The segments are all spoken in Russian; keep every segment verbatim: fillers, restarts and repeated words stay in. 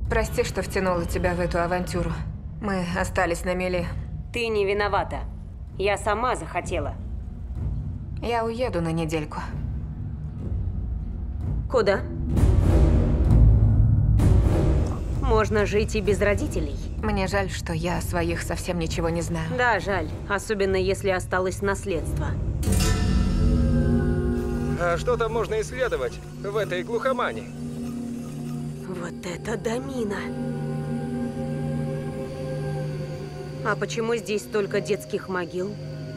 Прости, что втянула тебя в эту авантюру. Мы остались на мели. Ты не виновата. Я сама захотела. Я уеду на недельку. Куда? Можно жить и без родителей. Мне жаль, что я о своих совсем ничего не знаю. Да, жаль. Особенно если осталось наследство. А что там можно исследовать в этой глухомане? Вот это домина. А почему здесь столько детских могил?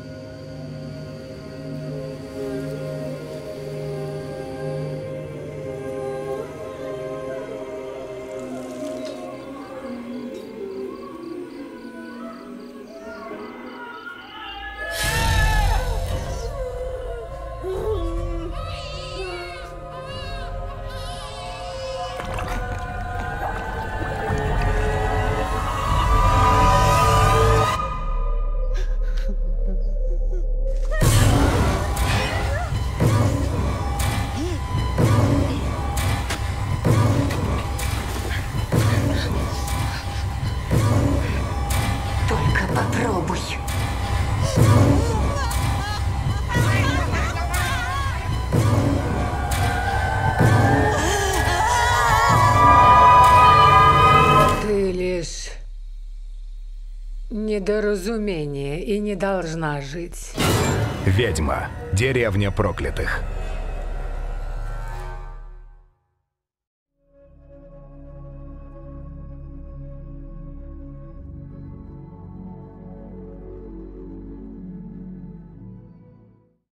Только попробуй. Ты лишь недоразумение и не должна жить. Ведьма. Деревня проклятых.